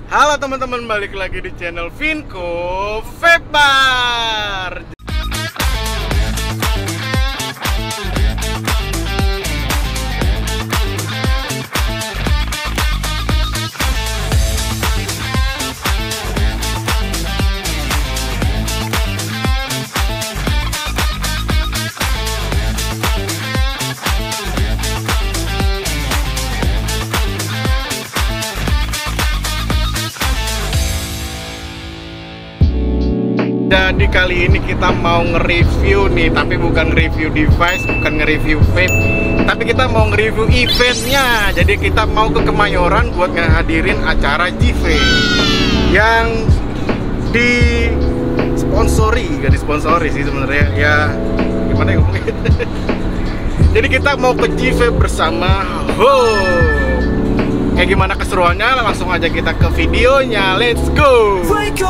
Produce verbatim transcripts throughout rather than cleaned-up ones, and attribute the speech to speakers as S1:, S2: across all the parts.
S1: Halo teman-teman, balik lagi di channel Vinko Vape Bar. Jadi kali ini kita mau nge-review nih, tapi bukan nge-review device, bukan nge-review vape, tapi kita mau nge-review eventnya. Jadi kita mau ke Kemayoran buat ngehadirin acara G-Vape yang di sponsori, gak disponsori sih sebenarnya. Ya gimana ya ngomongnya. Jadi kita mau ke G-Vape bersama Ho. Kayak gimana keseruannya, langsung aja kita ke videonya. Let's go.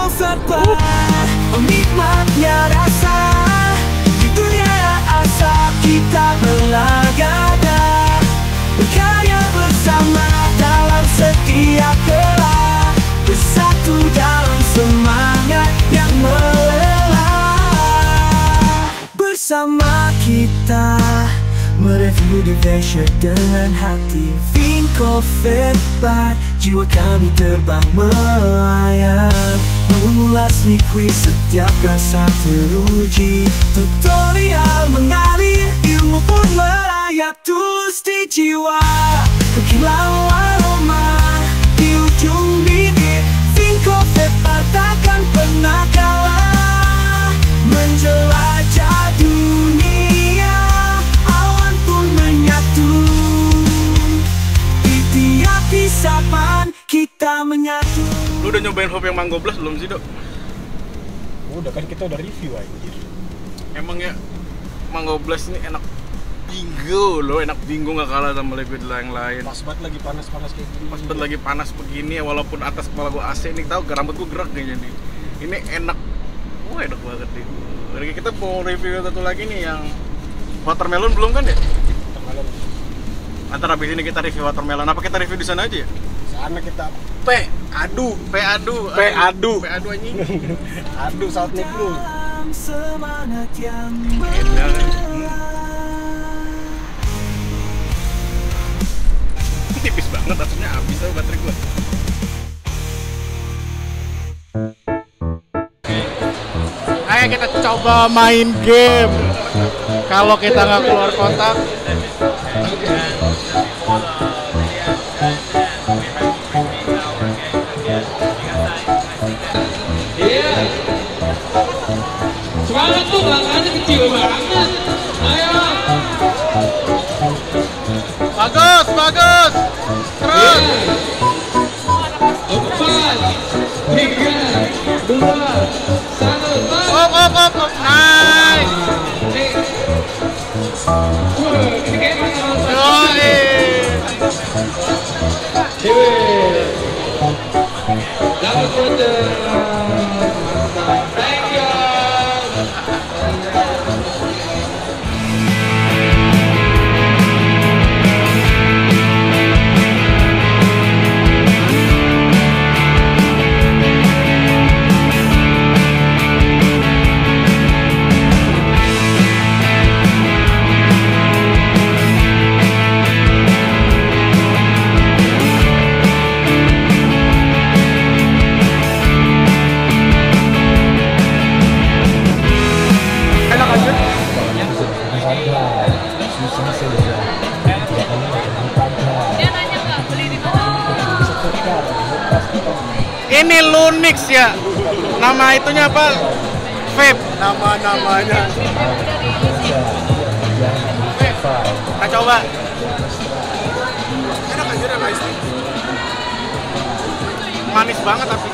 S2: Oh, nikmatnya rasa di dunia asal kita berlagak, berkarya bersama dalam setiap gelar, bersatu dalam semangat yang melelah. Bersama kita mereview device dengan hati. Vinko Vape Bar, jiwa kami terbang melayang, mengulas liquid setiap rasa teruji. Tutorial mengalir, ilmu pun merayap tulus di jiwa. Berkilau aroma di ujung bibir, Vinko Vape Bar takkan pernah kalah. Menjelajah dunia, awan pun menyatu. Di tiap isapan kita menyatu.
S1: Lu udah nyobain vape yang Mango Blast belum sih, Dok?
S3: Udah kan, kita udah review anjir.
S1: Emang ya Mango Blast ini enak bingo loh, enak bingo nggak kalah sama liquid yang lain.
S3: Pas banget lagi panas-panas kayak gini.
S1: Pas banget lagi panas begini ya, walaupun atas kepala gua A C nih, tahu gak, rambut gua gerak kayaknya nih. Ini enak, wah enak banget nih. Lagi kita mau review satu lagi nih yang watermelon, belum kan ya?
S3: Watermelon.
S1: Antara habis ini kita review watermelon, apa kita review di sana aja ya?
S3: Sana kita P adu,
S1: P adu,
S3: P adu,
S1: P adu anjing.
S3: adu South Nick lu.
S2: Semangat yang
S1: Enak. Tipis banget, aslinya habis tuh baterai gua. Ayo kita coba main game. Kalau kita nggak keluar kotak,
S4: semangat tuh, langkahnya kecil banget. Ayo.
S1: bagus, bagus, terus.
S4: Empat, tiga, dua, satu.
S1: Op, op, op, op. Nice.
S4: Ini kayak masalah.
S1: Yoi.
S4: Dewe. Dapat foto. Thank you.
S1: Ini Lunix ya. Nama itunya apa? Vape.
S3: Nama-namanya.
S1: Kita coba.
S3: Enak anjir ya guys.
S1: Manis banget tapi.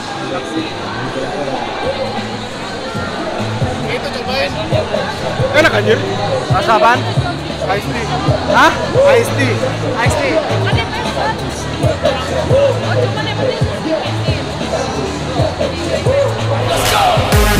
S1: Itu cobain.
S3: Enak anjir.
S1: Rasa apaan?
S3: Ice tea.
S1: Hah?
S3: Ice tea.
S1: Ice tea.
S2: Let's go!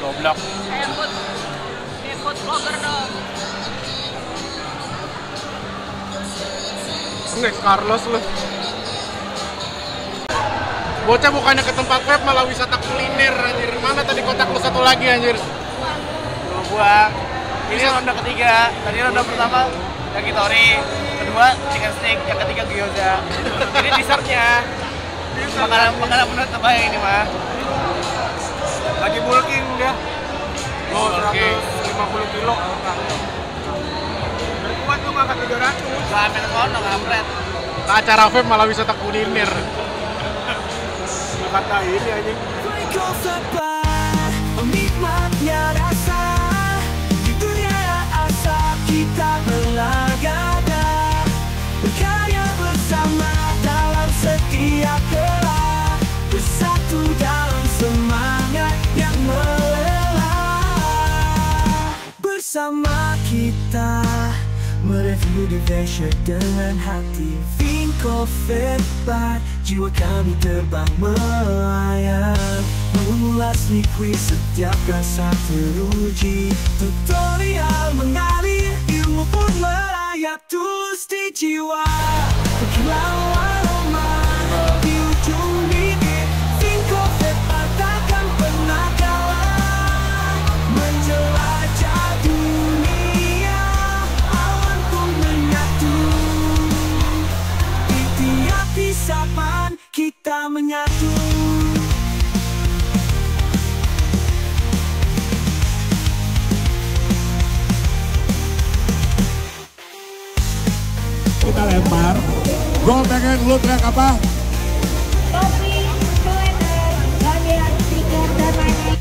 S1: Goblok.
S5: Kayak food, kayak food vlogger dong.
S3: Enggak, Carlos lu.
S1: Bocah bukannya ke tempat vape malah wisata kuliner anjir. Mana tadi kotak lu satu lagi anjir?
S6: Dua buah. Ini ronde ketiga. Tadi ronde pertama yakitori, kedua chicken stick, yang ketiga gyoza. Ini dessertnya. Makanan makanan penutup aja ini mah.
S3: Lagi bulking dia. Oh,
S1: Bulking.
S3: seratus lima puluh kilo. Dan kuat tuh ngangkat tiga ratus.
S6: Ramen kono kampret.
S1: Ke acara vape malah wisata kuliner.
S3: Kata ini anjing.
S2: Coffee bar, nikmatnya rasa di dunia asap kita berlagak, berkarya bersama dalam setiap gerak, bersatu dalam semangat yang melelah. Bersama kita mereview adventure dengan hati. Vinco Vape Bar, jiwa kami terbang melayang, mengulas liquid setiap rasa teruji. Tutorial mengalir, ilmu pun merayap tulus di jiwa. Berkilau aroma di ujung bibir, Vinco Vape Bar takkan pernah kalah. Menjelajah dunia, awan pun menyatu. Di tiap isapan kita menyatu.
S7: Kita lempar. Gue pengen lu teriak apa?
S8: Topi, sweater, bagian stiker dan lain-lain.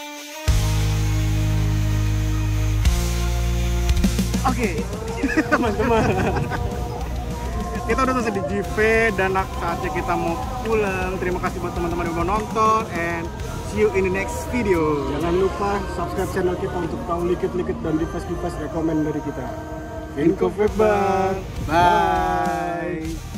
S1: Oke, teman-teman. Kita udah selesai di G V dan saatnya kita mau pulang. Terima kasih buat teman-teman yang udah nonton and see you in the next video.
S3: Jangan lupa subscribe channel kita untuk tahu likit-likit dan device-device rekomend dari kita. Vinco Vape Bar.
S1: Bye.